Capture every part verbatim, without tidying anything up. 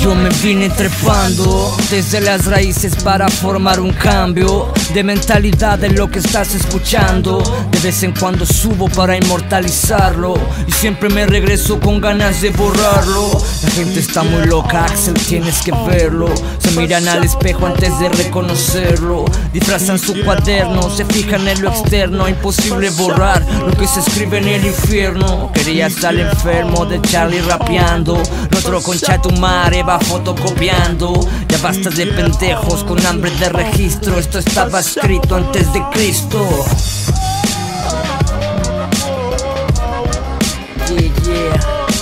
Yo me vine trepando desde las raíces para formar un cambio de mentalidad en lo que estás escuchando. De vez en cuando subo para inmortalizarlo y siempre me regreso con ganas de borrarlo. La gente está muy loca, Axel, tienes que verlo. Se miran al espejo antes de reconocerlo. Disfrazan su cuaderno, se fijan en lo externo. Imposible borrar lo que se escribe en el infierno. Quería estar enfermo de Charlie rapeando. Otro concha tu madre va fotocopiando. Ya basta de pendejos con hambre de registro. Esto estaba escrito antes de Cristo. Yeah, yeah.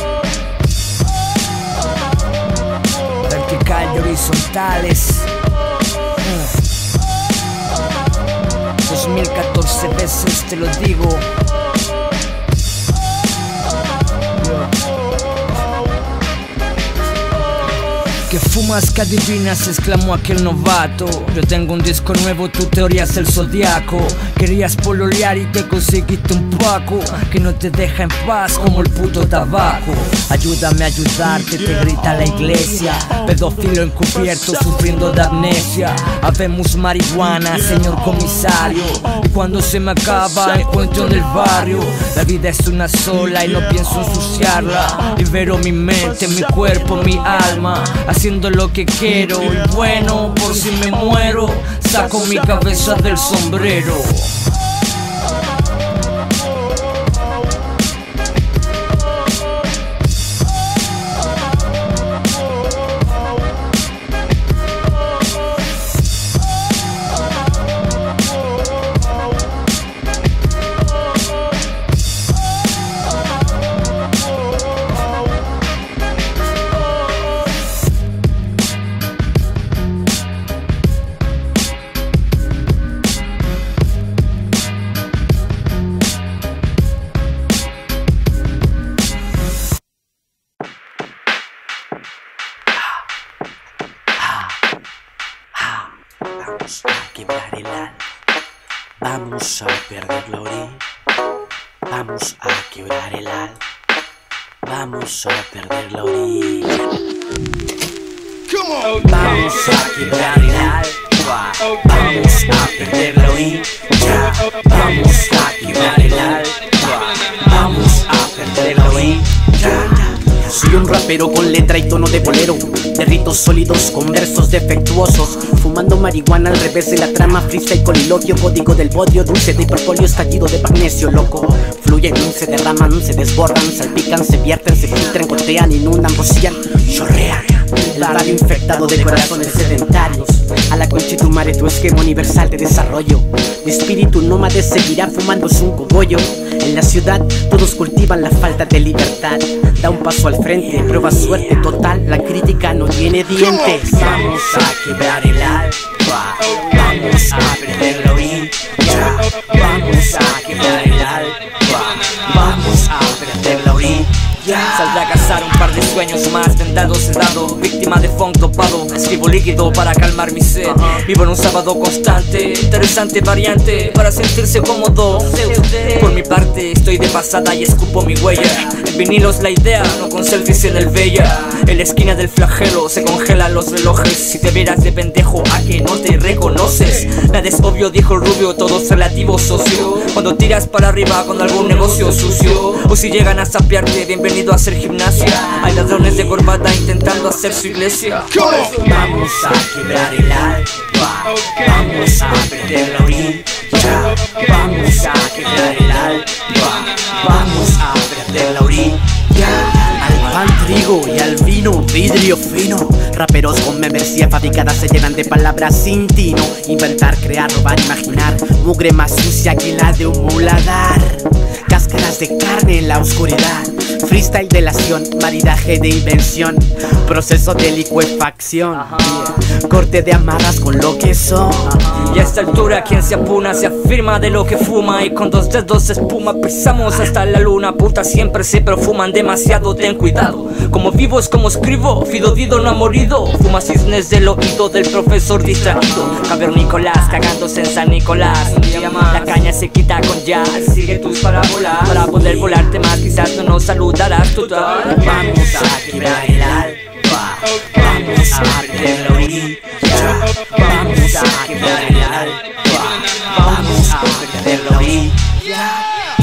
Vertical y horizontales. uh. dos mil catorce veces te lo digo. ¿Qué fumas, que adivinas?, exclamó aquel novato. Yo tengo un disco nuevo, tu teoría es el zodiaco. Querías pololear y te conseguiste un paco que no te deja en paz como el puto tabaco. Ayúdame a ayudarte, te grita la iglesia. Pedófilo encubierto sufriendo de amnesia. Habemos marihuana, señor comisario, y cuando se me acaba encuentro en el barrio. La vida es una sola y no pienso ensuciarla. Libero mi mente, mi cuerpo, mi alma, haciendo lo que quiero. Y bueno, por si me muero, saco mi cabeza del sombrero. Vamos a quebrar el alma, vamos a perder la orilla. Vamos a quebrar el alma, vamos a perder la orilla. Vamos a quebrar el alma, vamos a perder la orilla. Vamos a quebrar el alma, vamos a perder la orilla. Soy un rapero con letra y tono de bolero, de ritos sólidos con versos defectuosos, fumando marihuana al revés de la trama, freestyle coliloquio, código del bodio, dulce de hiperfolio, estallido de magnesio loco. Fluyen, se derraman, se desbordan, salpican, se vierten, se filtran, gotean, inundan, rocían, chorrean. El barrio infectado de corazones sedentarios. A la conchetumare tu esquema universal de desarrollo. Mi espíritu nómade seguirá fumándose un cogollo. En la ciudad todos cultivan la falta de libertad. Da un paso al frente, prueba suerte total. La crítica no tiene dientes. Vamos a quebrar el alma, vamos a perder la orilla. Vamos a quebrar el alma, vamos a perder la orilla. Saldré a cazar un par de sueños más, vendado, sedado, víctima de funk dopado. Escribo líquido para calmar mi sed. Vivo en un sábado constante, interesante variante para sentirse cómodo. Por mi parte estoy de pasada y escupo mi huella. El vinilo es la idea, no con selfies en el Bella. En la esquina del flagelo se congelan los relojes. Si te vieras de pendejo, a que no te reconoces. Nada es obvio, dijo el rubio, todo es relativo, socio. Cuando tiras para arriba con algún negocio sucio, o si llegan a sapearte, bienvenido a hacer gimnasia. Hay ladrones de corbata intentando hacer su iglesia. Vamos a quebrar el alma, vamos a perder la orilla. Vamos a quebrar el alma, vamos a perder la orilla. Al pan trigo y al vino vidrio fino. Raperos con membresía fabricada se llenan de palabras sin tino. Inventar, crear, robar, imaginar. Mugre más sucia que la de un muladar. Cáscaras de carne en la oscuridad. Freestyle delación, maridaje de invención. Proceso de licuefacción. Yeah. Corte de amarras con lo que son. Y a esta altura quien se apuna se afirma de lo que fuma. Y con dos dedos de espuma pisamos hasta la luna. Puta, siempre se perfuman demasiado, ten cuidado. Como vivo es como escribo, Fido Dido no ha morido. Fuma cisnes del oído del profesor distraído. Cavernícolas cagándose en San Nicolás. Un día más la caña se quita con jazz. Sigue tus parábolas para poder volarte más, quizás no nos saludarás total. Vamos a quebrar el alma, Vamos a perderlo y ya. Vamos a quebrar el alma. Vamos a perderlo y ya.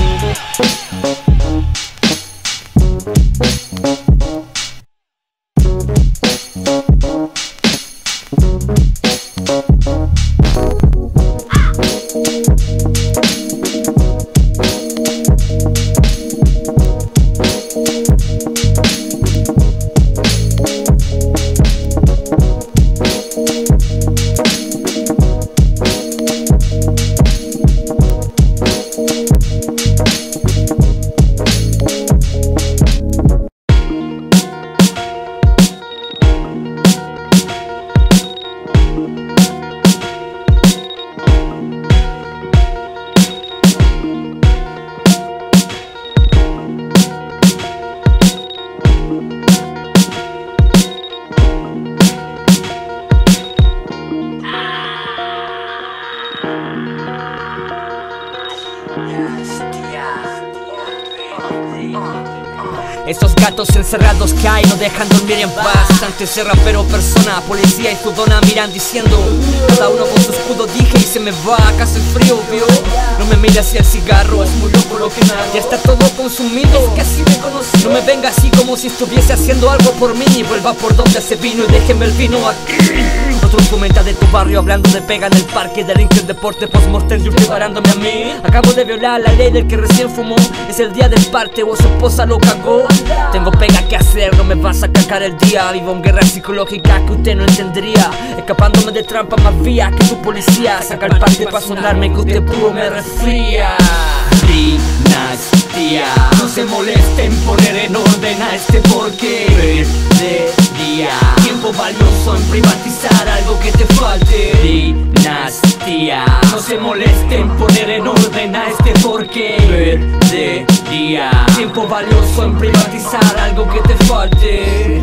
Esos gatos encerrados que hay no dejan dormir en paz. Antes era pero persona, policía y su dona miran diciendo cada uno con su escudo, dije y se me va, acaso el frío, vio. No me mire hacia el cigarro, es muy loco lo que me hago. Ya está todo consumido, es que así me conocí. No me venga así como si estuviese haciendo algo por mí. Vuelva por donde se vino y déjeme el vino aquí. Otro comenta de tu barrio hablando de pega en el parque, delinque el deporte post-mortem, yo preparándome a mí. Acabo de violar la ley del que recién fumó. Es el día del parte o su esposa lo cagó. Tengo pega que hacer, no me vas a cagar el día. Vivo en guerra psicológica que usted no entendería. Escapándome de trampa más vía que tu policía. Saca el parte para sonarme que usted puro me resfría. Dinastía, no se moleste en poner en orden a este porque perdería tiempo valioso en privatizar algo que te falte. Dinastía, no se moleste en poner en orden a este porque perdería tiempo valioso en privatizar algo que te falte. ¿Qué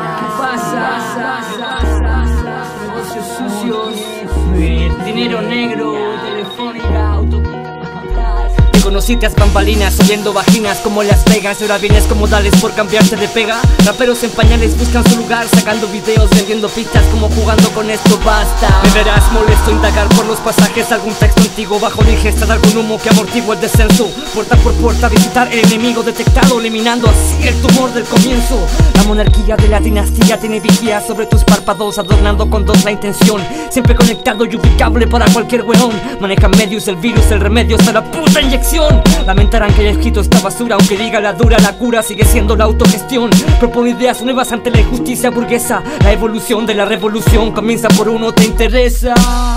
pasa? Negocios sucios, dinero negro, telefónica, autopista. Te conocí tras bambalinas, subiendo vaginas como Las Vegas. Y ahora vienes como dales por cambiarte de pega. Raperos en pañales buscan su lugar, sacando videos, vendiendo pistas como jugando con esto basta. Me verás molesto indagar por los pasajes, algún texto antiguo bajo la ingesta de algún humo que amortigua el descenso. Puerta por puerta visitar el enemigo detectado, eliminando así el tumor del comienzo. La monarquía de la dinastía tiene vigía sobre tus párpados, adornando con dos la intención. Siempre conectado y ubicable para cualquier weón. Manejan medios, el virus, el remedio hasta la puta inyección. Lamentarán que haya escrito esta basura, aunque diga la dura, la cura sigue siendo la autogestión. Propone ideas nuevas ante la injusticia burguesa. La evolución de la revolución comienza por uno, ¿te interesa?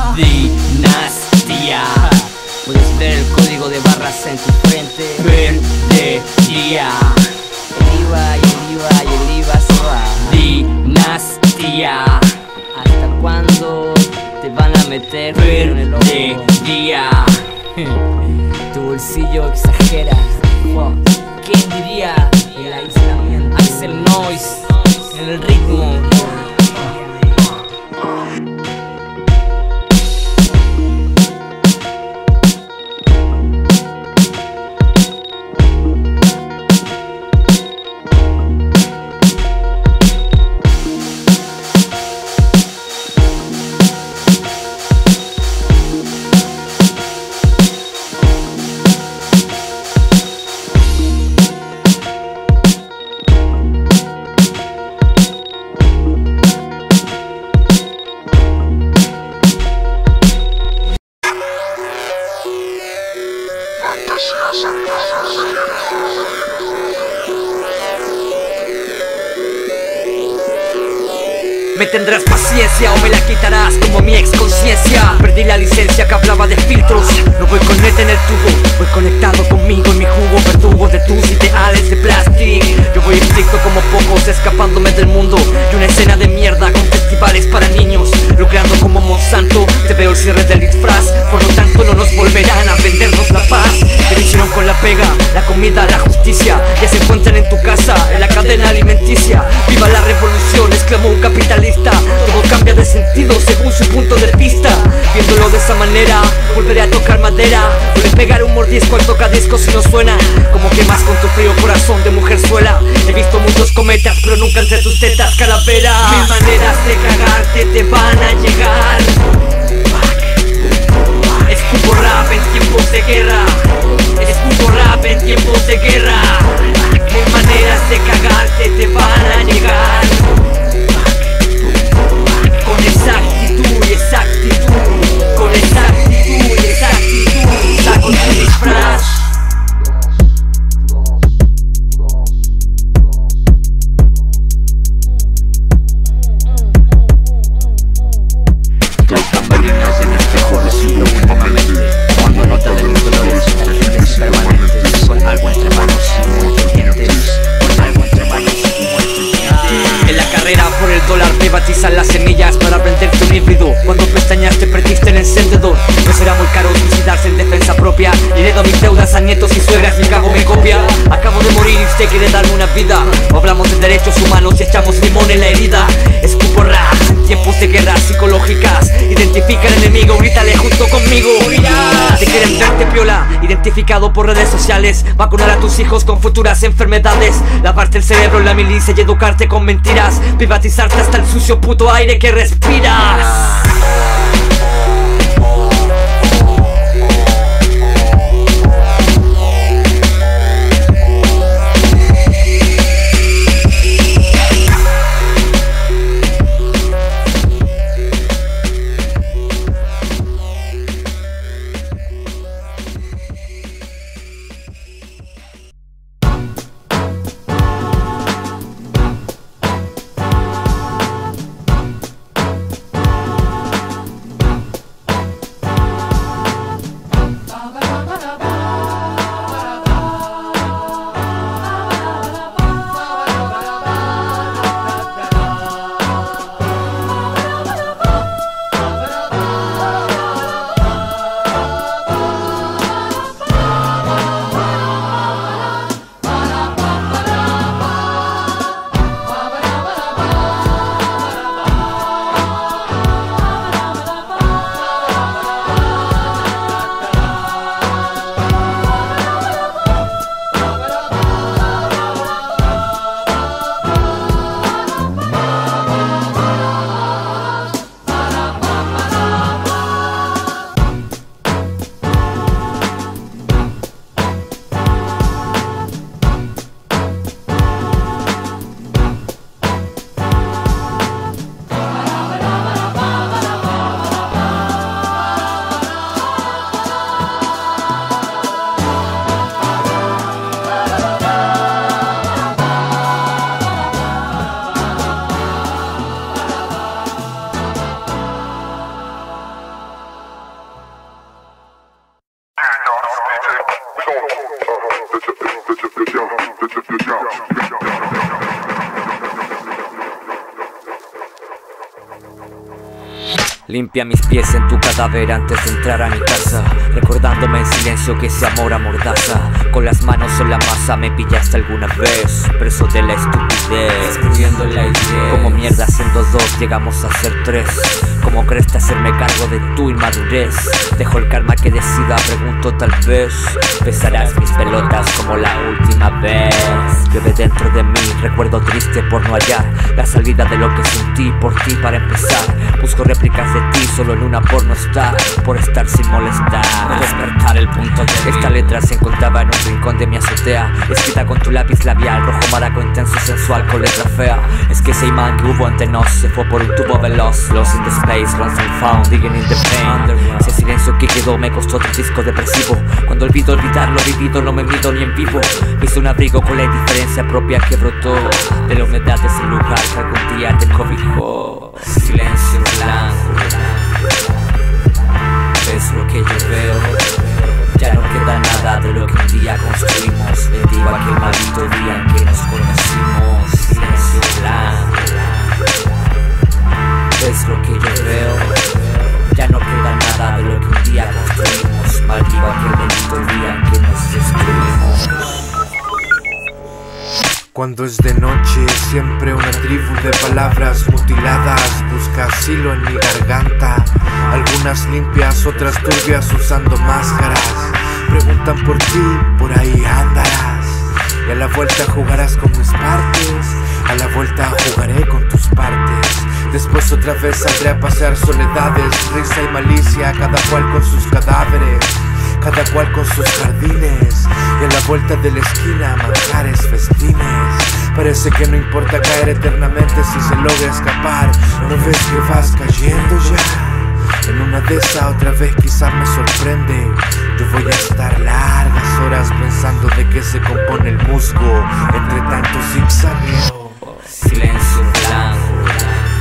Dinastía, puedes ver el código de barras en tu frente. Perdería el IVA y el IVA y el IVA se va. Dinastía, ¿hasta cuándo te van a meter en el ojo? Perdería. Tu bolsillo exagera. Wow. ¿Quién diría? El aislamiento. Axel Noise en el ritmo. Me tendrás paciencia o me la quitarás como mi ex conciencia. Perdí la licencia que hablaba de filtros. No voy con net en el tubo, voy conectado conmigo en mi jugo, verdugo de tus ideales de plástico. Yo voy estricto como pocos, escapándome del mundo y una escena de mierda con festivales para niños, lucrando como Monsanto. Te veo el cierre del disfraz, por lo tanto no nos volverán a vendernos la paz. Que lo hicieron con la pega, la comida, la justicia, ya se encuentran en tu casa, en la cadena alimenticia. Viva la revolución, exclamó un capitalista. Todo cambia de sentido según su punto de vista. Viéndolo de esa manera, volveré a tocar madera o le pegaré un mordisco disco al tocadiscos y no suena. Como quemas con tu frío corazón de mujerzuela. He visto muchos cometas pero nunca entre tus tetas calavera. Mil maneras de cagarte te van a llegar. Escupo rap en tiempos de guerra. Escupo rap en tiempos de guerra. Mil maneras de cagarte te van a llegar. Con esa actitud y esa actitud, con esa actitud y esa actitud, saco tu disfraz. Batizan las semillas para prenderte un híbrido. Cuando pestañas te perdiste el encendedor. No será muy caro suicidarse en defensa propia. Heredo mis deudas a nietos y suegras, mi cago me copia. Acabo de morir y usted quiere darme una vida. O hablamos de derechos humanos y echamos limón en la herida. Escupo rap, tiempos de guerras psicológicas. Identifica al enemigo, grítale junto conmigo. Te quieren verte piola, identificado por redes sociales. Vacunar a tus hijos con futuras enfermedades. Lavarte el cerebro en la milicia y educarte con mentiras. Privatizarte hasta el sucio puto aire que respiras. Limpia mis pies en tu cadáver antes de entrar a mi casa, recordándome en silencio que ese amor amordaza. Con las manos en la masa me pillaste alguna vez, preso de la estupidez, escribiendo en la idea. Como mierda siendo dos llegamos a ser tres. ¿Cómo crees que hacerme cargo de tu inmadurez? Dejo el karma que decida, pregunto tal vez. Besarás mis pelotas como la última vez. Llueve dentro de mí, recuerdo triste por no hallar la salida de lo que sentí por ti para empezar. Busco réplicas de ti, solo en una porno star, por estar sin molestar, despertar el punto de esta letra se encontraba en un rincón de mi azotea, escrita con tu lápiz labial, rojo maraco intenso sensual con letra fea. Es que ese imán que hubo ante nos se fue por un tubo veloz. Lost in the space, lost and found, digging in the pain. Ese silencio que quedó me costó otro disco depresivo. Cuando olvido olvidar lo vivido no me mido ni en vivo. Me hice un abrigo con la indiferencia propia que brotó de la humedad de ese lugar que algún día te cobijó. Silencio blanco, ves lo que yo veo. Ya no queda nada de lo que un día construimos. Bendigo aquel maldito día en que nos conocimos. Silencio blanco, ves lo que yo veo. Ya no queda nada de lo que un día construimos. Maldigo aquel bendito día en que nos destruimos. Cuando es de noche, siempre una tribu de palabras mutiladas busca asilo en mi garganta. Algunas limpias, otras turbias usando máscaras. Pregunta preguntan por ti, por ahí andarás. Y a la vuelta jugarás con mis partes, a la vuelta jugaré con tus partes. Después otra vez saldré a pasear soledades, risa y malicia, cada cual con sus cadáveres, cada cual con sus jardines. Y a la vuelta de la esquina manjares, festines. Parece que no importa caer eternamente si se logra escapar. ¿No ves que vas cayendo ya? En una de esas otra vez quizás me sorprende. Yo voy a estar largas horas pensando de qué se compone el musgo entre tanto zigzagueo. Silencio blanco,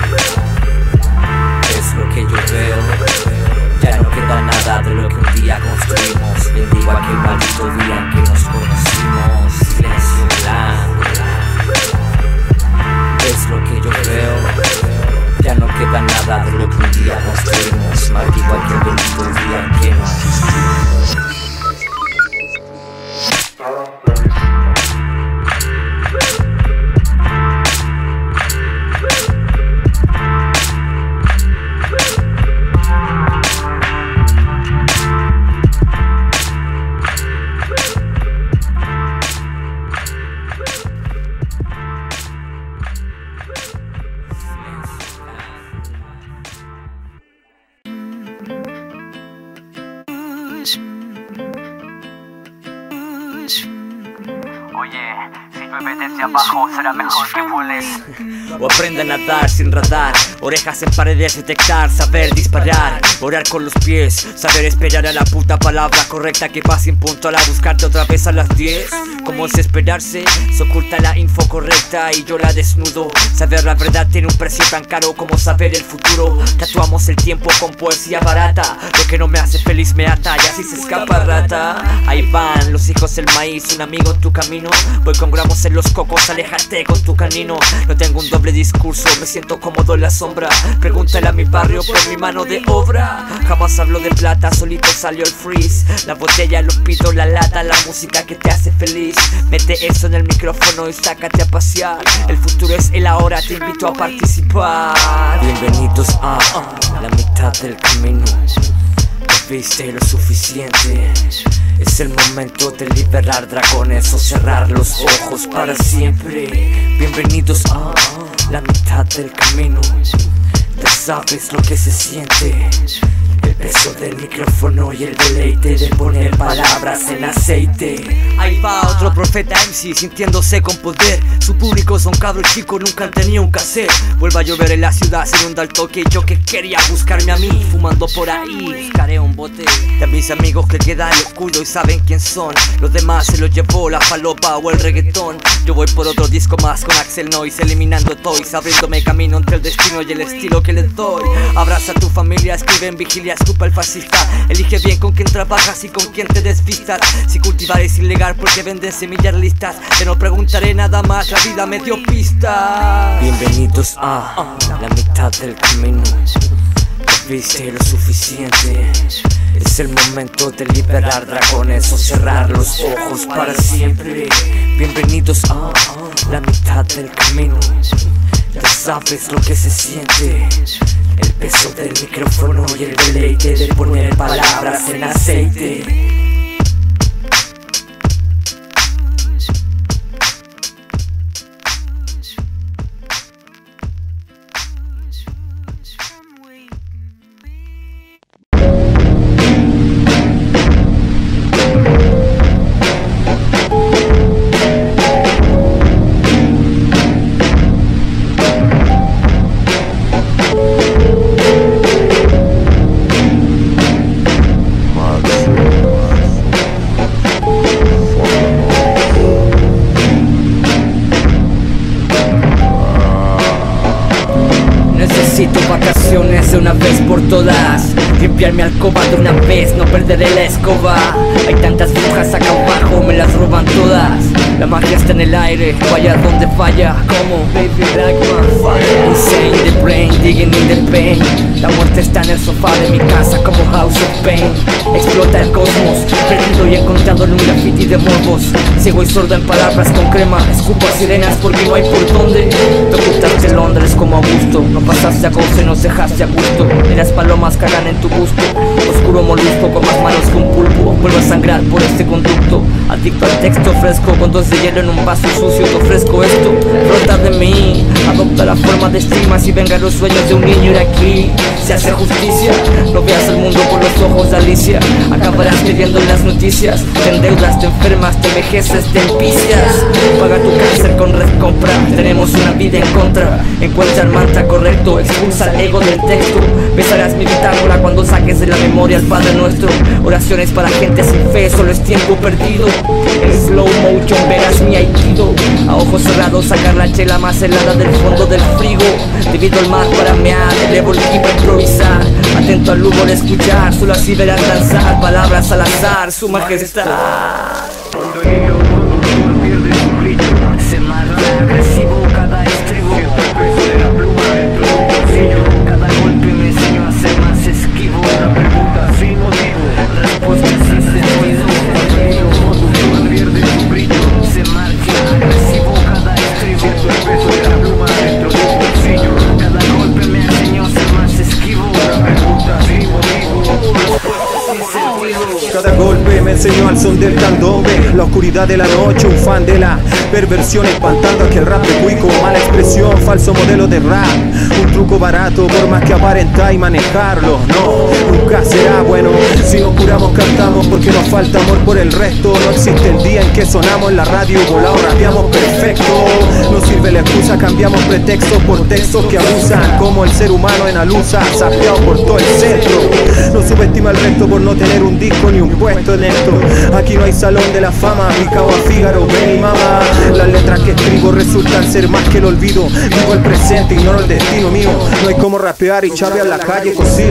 es lo que yo veo. Ya no queda nada de lo que un día construimos. Bendigo aquel maldito día en que nos conocimos. Silencio blanco, es lo que yo veo. Ya no queda nada de lo que un día construimos. Maldigo aquel bendito día en que nos conocimos. Oye, si llueve desde abajo será mejor que vueles. O aprende a nadar sin radar, orejas en paredes detectar, saber disparar, orar con los pies, saber esperar a la puta palabra correcta que pase en punto a buscarte otra vez a las diez. Como es esperarse, se oculta la info correcta y yo la desnudo. Saber la verdad tiene un precio tan caro como saber el futuro. Tatuamos el tiempo con poesía barata, lo que no me hace feliz me ata y así se escapa rata. Ahí van los hijos del maíz, un amigo en tu camino. Voy con gramos en los cocos, aléjate con tu canino. No tengo un doble discurso, me siento cómodo en la sombra. Pregúntale a mi barrio por mi mano de obra. Jamás hablo de plata, solito salió el freeze. La botella lo pido, la lata, la música que te hace feliz. Mete eso en el micrófono y sácate a pasear. El futuro es el ahora, te invito a participar. Bienvenidos a la mitad del camino. Viste lo suficiente. Es el momento de liberar dragones o cerrar los ojos para siempre. Bienvenidos a la mitad del camino. Ya sabes lo que se siente. El peso del micrófono y el deleite de poner palabras en aceite. Ahí va otro profeta M C sintiéndose con poder. Su público son cabros chicos, nunca han tenido un cassette. Vuelve a llover en la ciudad, se inunda el toque. Yo que quería buscarme a mí, fumando por ahí, buscaré un bote. De mis amigos que quedan los cuido y saben quién son. Los demás se los llevó la falopa o el reggaetón. Yo voy por otro disco más con Axel Noise, eliminando toys, abriéndome camino entre el destino y el estilo que les doy. Abraza a tu familia, escribe en vigilia, escupa el fascista. Elige bien con quién trabajas y con quién te despistas. Si cultivar es ilegal porque venden semillas listas, te no preguntaré nada más, la vida me dio pistas. Bienvenidos a la mitad del camino. Viste lo suficiente. Es el momento de liberar dragones o cerrar los ojos para siempre. Bienvenidos a la mitad del camino. Ya sabes lo que se siente. El peso del micrófono y el deleite de poner palabras en aceite. Necesito vacaciones de una vez por todas. Limpiar mi alcoba de una vez, no perderé la escoba. Hay tantas brujas acá abajo, me las roban todas. La magia está en el aire, vaya donde falla. Como Baby Blackman, insane the brain, digging in the pain. La muerte está en el sofá de mi casa como House of Pain. Explota el cosmos, perdido y encontrado en un graffiti de morbos. Ciego y sordo en palabras con crema, escupo a sirenas porque no hay por dónde. Te ocultaste en Londres como Augusto, no pasaste a causa y nos dejaste a gusto. Y las palomas cagan en tu gusto, oscuro molusco con más manos que un pulpo. Vuelvo a sangrar por este conducto, adicto al texto fresco, con dos de hielo en un vaso sucio. Te ofrezco esto, brota de mí, adopta la forma de estigmas y venga los sueños de un niño. Y aquí se hace justicia, no veas el mundo por los ojos de Alicia. Acabarás queriendo en las noticias, te endeudas, te enfermas, te envejeces, te empicias. Paga tu cáncer con Red Compra, tenemos una vida en contra. Encuentra el mantra correcto, expulsa el ego del texto. Besarás mi bitácora cuando saques de la memoria al Padre Nuestro. Oraciones para gente sin fe, solo es tiempo perdido. En slow motion verás mi aikido, a ojos cerrados sacar la chela más helada del fondo del frigo. Divido el mar para mear, elevo el ki para improvisar. Atento al humo de escuchar, solo así verás lanzar palabras al azar, su majestad. Cuando el hilo conductor pierde su brillo, se marca agresivo cada estribo. Siento el peso de la pluma dentro de un bolsillo. Cada golpe me enseñó a ser más esquivo. Una pregunta sin motivo, respuesta sin sentido. Cuando el hilo conductor pierde su brillo, se marca agresivo cada estribo. Siento el peso de la pluma dentro de un bolsillo. Cada golpe me enseñó a ser más esquivo. Una pregunta sin motivo, respuesta sin sentido. Cada golpe me enseñó al son del candombe, la oscuridad de la noche, un fan de la perversión, espantando a que el rap de cuico, mala expresión, falso modelo de rap, un truco barato por más que aparenta y manejarlo, no, nunca será bueno. Si nos curamos cantamos porque nos falta amor por el resto. No existe el día en que sonamos en la radio, volado rapeamos perfecto. No sirve la excusa, cambiamos pretextos por textos que abusan, como el ser humano en alusa, sapeado por todo el centro. No subestima el resto por no tener un disco ni un puesto en esto. Aquí no hay salón de la fama, aplicado a Fígaro, ven y mama. Las letras que escribo resultan ser más que el olvido. Vivo el presente, ignoro el destino mío. No hay como rapear y chapear la calle cocido.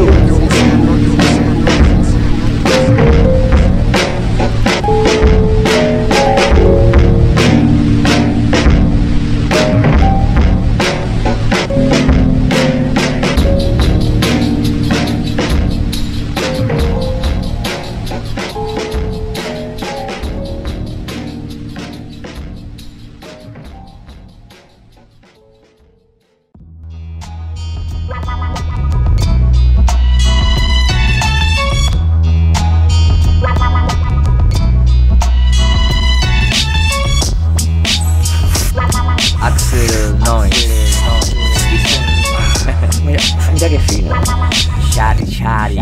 Mira qué fino. Chari, chari,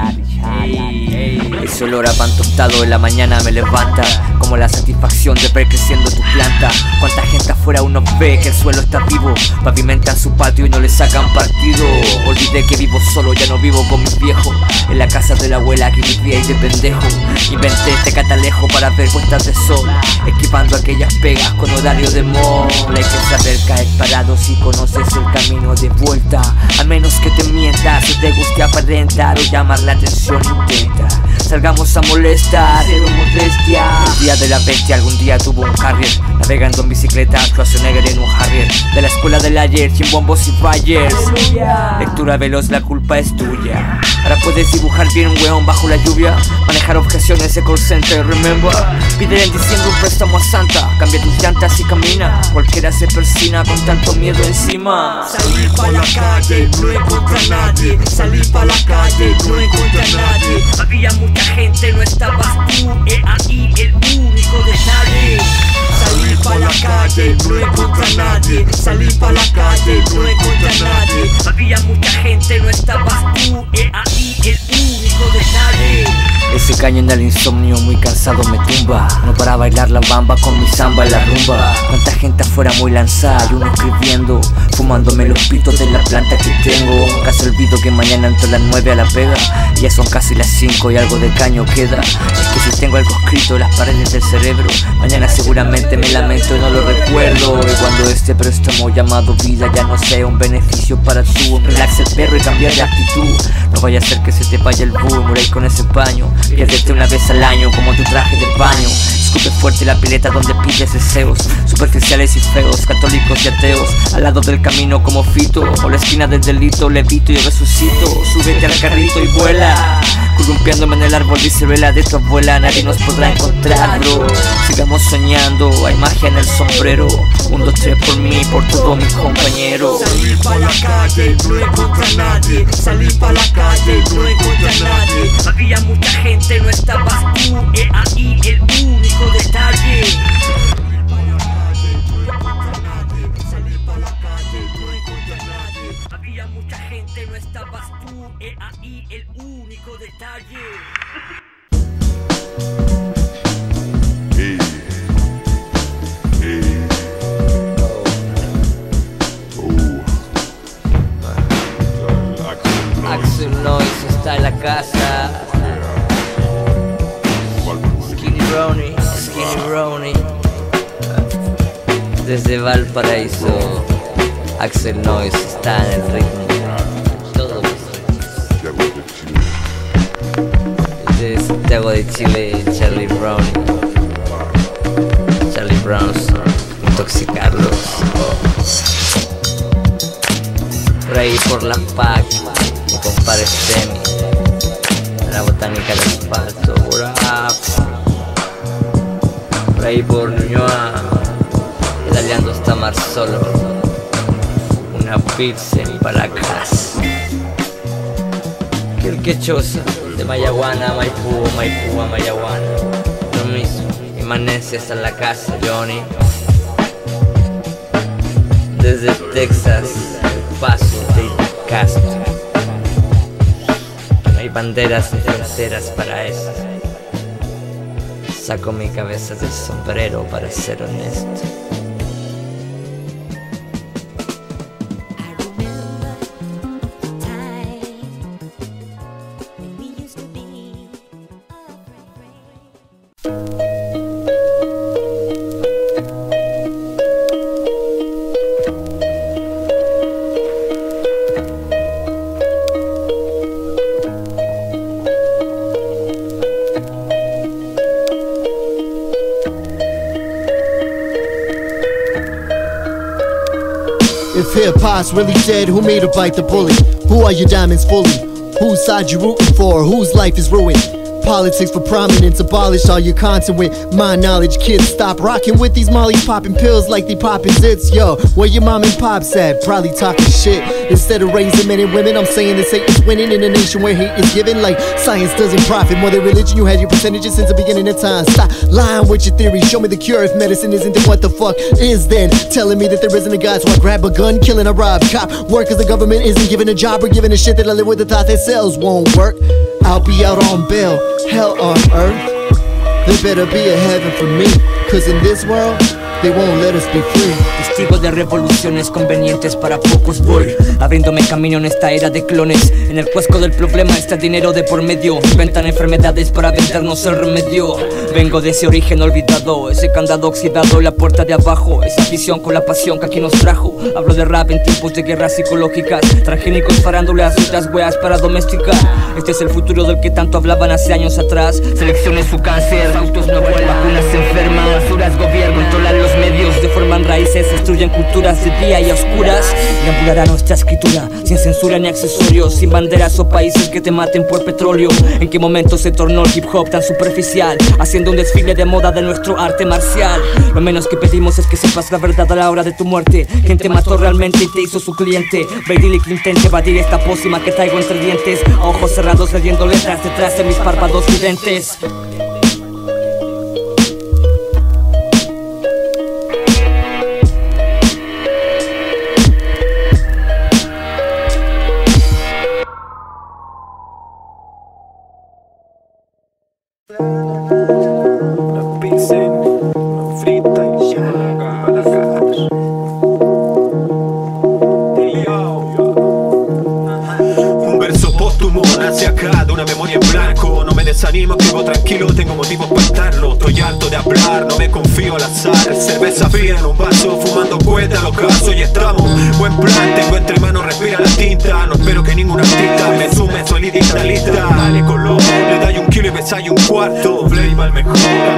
ese olor a pan tostado en la mañana me levanta, como la satisfacción de ver creciendo tu planta. Cuánta gente afuera uno ve que el suelo está vivo, pavimentan su patio y no le sacan partido. Olvidé que vivo solo, ya no vivo con mis viejos, en la casa de la abuela que vivía y de pendejo. Inventé este catalejo para ver puestas de sol, esquivando aquellas pegas con horario de mall. Hay que saber caer parado si conoces el camino de vuelta, a menos que te mientas o te guste aparentar o llamar la atención. Intenta, salgamos a molestar, cero modestia. El día de la bestia algún día tuvo un Harrier, navegando en bicicleta, Schwarzenegger en un Harrier. De la escuela del ayer, sin bombos y flyers. Lectura veloz, la culpa es tuya. Ahora puedes dibujar bien un weón bajo la lluvia, manejar objeciones de call center, remember. Pide en diciembre un préstamo a Santa, cambia tus llantas y camina, cualquiera se persina con tanto miedo encima. Salí pa' la calle, no encontré a nadie. Salí pa' la calle, no encontré a nadie. Había mucha gente, no estabas tú, he ahí el único detalle. Salí pa' la calle, no encontré a nadie. Salí pa' la calle, no encontré a nadie. Había mucha gente, no estabas tú, he ahí el único detalle. Ese cañón del insomnio muy cansado me tumba, no para bailar la bamba con mi samba en la rumba. Cuánta gente afuera muy lanzada y uno escribiendo, fumándome los pitos de la planta que tengo. Casi olvido que mañana entro a las nueve a la pega, y ya son casi las cinco y algo de caño queda. Es que si tengo algo escrito en las paredes del cerebro, mañana seguramente me lamento y no lo recuerdo. Y cuando este préstamo llamado vida ya no sea un beneficio para tú, relaxa el perro y cambiar de actitud. No vaya a ser que se te vaya el búho y morir con ese paño. Piérdete una vez al año como tu traje de baño. Escupe fuerte la pileta donde pides deseos, superficiales y feos, católicos y ateos. Al lado del camino como Fito, o la esquina del delito, levito y resucito. Súbete al carrito y vuela, Columpiándome en el árbol, dice vela de tu abuela, nadie nos podrá encontrar, bro. Sigamos soñando, hay magia en el sombrero. Un, dos, tres por mí, por todos mis compañeros. Salí pa' la calle, no encontré a nadie. Salí pa' la calle, no encontré a nadie. Había mucha gente, no estabas tú. He ahí el único detalle. Salí pa' la calle, no encontré a nadie. Había mucha gente, no estabas tú. He ahí el único detalle. Hey, hey, oh, uh, Axel Noise está en la casa. Skinny Ronnie, Skinny Ronnie. Desde Valparaíso, Axel Noise está en el ritmo. Todos los ritmos. Desde Santiago de Chile, Charlie Brown. Charlie Browns, intoxicarlos. Por ahí por la P A C, mi compadre Semi. La botánica del asfalto, por Por ahí por Ñuñoa, pedaleando hasta Mar Solo. Una pizza en Paracas. Que el quechosa, de Mayaguana a Maipú, Maipú a Mayaguana. Lo mismo, Imanencia hasta la casa, Johnny. Desde Texas, El Paso, de Castro. No hay banderas ni fronteras para eso. Saco mi cabeza del sombrero para ser honesto. If hip-hop's really dead, who made her bite the bullet? Who are your diamonds fully? Whose side you rooting for? Whose life is ruined? Politics for prominence, abolish all your content with my knowledge. Kids, stop rocking with these molly popping pills like they popping zits. Yo, where your mom and pops at? Probably talking shit. Instead of raising men and women, I'm saying that Satan's winning in a nation where hate is given. Like science doesn't profit more than religion. You had your percentages since the beginning of time. Stop lying with your theories. Show me the cure if medicine isn't, then what the fuck is then? Telling me that there isn't a God, so I grab a gun, killing a rob cop. Work cause the government isn't giving a job or giving a shit that I live with the thought that cells won't work. I'll be out on bail, hell on earth. There better be a heaven for me, cause in this world, they won't let us be free. Testigo de revoluciones convenientes para pocos voy, abriéndome camino en esta era de clones. En el cuesco del problema está dinero de por medio. Inventan enfermedades para vendernos el remedio. Vengo de ese origen olvidado, ese candado oxidado, la puerta de abajo. Esa visión con la pasión que aquí nos trajo. Hablo de rap en tiempos de guerras psicológicas, transgénicos, farándulas, otras weas para domesticar. Este es el futuro del que tanto hablaban hace años atrás. Seleccione su cáncer, autos no vuelvan, vacunas enferman, basuras gobierno, controlan los medios, deforman raíces, destruyen culturas de día y a oscuras. Y ampulará nuestra escritura, sin censura ni accesorios, sin banderas o países que te maten por petróleo. ¿En qué momento se tornó el hip hop tan superficial? Haciendo un desfile de moda de nuestro arte marcial. Lo menos que pedimos es que sepas la verdad a la hora de tu muerte. ¿Quién te mató realmente y te hizo su cliente? Ve y dile que intente evadir esta pócima que traigo entre dientes. A ojos cerrados leyendo letras detrás de mis párpados videntes. Una pizza, una frita y ya a la casa. Un verso póstumo nace acá de una memoria en blanco. No me desanimo, escribo tranquilo, tengo motivos para estarlo. Estoy harto de hablar, no me confío al azar. Cerveza fría en un vaso, fumando cueta al ocaso y estamos. Buen plan, tengo entre manos, respira la tinta. No espero que ningún artista me sume, soy idealista. Dale color, le da un kilo y me sale un cuarto. Flame al mejor, camino tranquilo.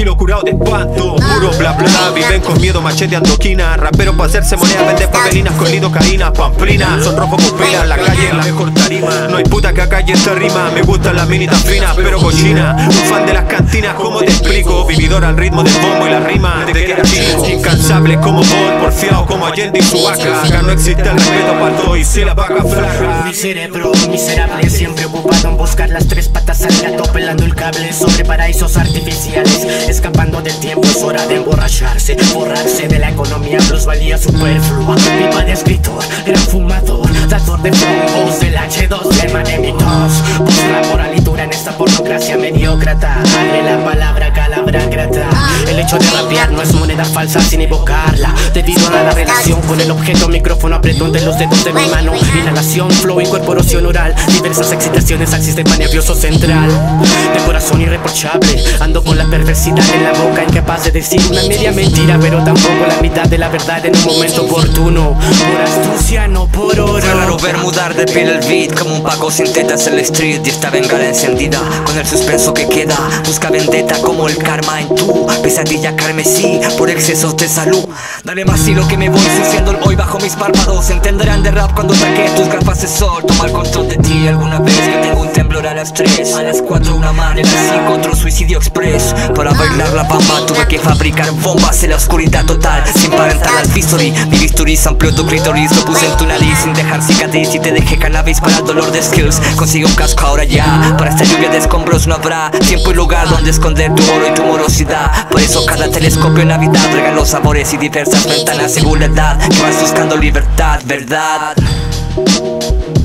tranquilo curado de espanto. Puro bla bla, viven con miedo macheteando quina. Raperos pa' hacerse moneda, venden papelinas con lidocaína, pamplina. Son rojos con pela, la calle es la mejor tarima. No hay puta que acalle esta rima. Me gustan las minitas finas, pero cochina. Un fan de las cantinas, ¿cómo te explico? Vividor al ritmo del bombo y la rima de que era chico. Incansable como Bol, porfiado como Allende y su vaca. Acá no existe el respeto para todo y si la vaca flaca. Mi cerebro miserable, siempre ocupado en buscar las tres patas al gato, pelando el cable sobre paraísos artificiales. Escapando del tiempo, es hora de emborracharse, borrarse de la economía, plusvalía superflua. Viva de escritor, gran fumador, dador de flow, del hache dos, tema de mi tos. Busca la moralitura en esta pornocracia mediócrata. Abre la palabra calabra grata. El hecho de rapear no es moneda falsa sin evocarla, debido a la relación con el objeto, micrófono apretón de los dedos de mi mano. Inhalación, flow, incorporación oral, diversas excitaciones al sistema nervioso central. De corazón irreprochable, ando con la perversidad en la boca, incapaz de decir una media mentira, pero tampoco la mitad de la verdad en un momento oportuno. Por astucia, no por oro. Fue raro ver mudar de piel el beat, como un Paco sin tetas en la street. Y esta bengala encendida, con el suspenso que queda. Busca vendetta como el karma en tu pesadilla carmesí, por excesos de salud. Dale más hilo que me voy sufriendo el hoy bajo mis párpados. Entenderán de rap cuando saqué tus gafas de sol. Toma el control de ti alguna vez que tengo un temblor a las tres. A las cuatro una madre, a las cinco otro suicidio express. Para bailar la bamba tuve que fabricar bombas en la oscuridad total, sin parental al history. Mi bisturí amplió tu clítoris, lo puse en tu nariz sin dejar cicatriz. Y te dejé cannabis para el dolor de skills. Consigue un casco ahora ya, para esta lluvia de escombros no habrá tiempo y lugar donde esconder tu oro y tu morosidad. Por eso cada telescopio en Navidad regaló sabores y diversas ventanas según la edad, que vas buscando libertad, verdad.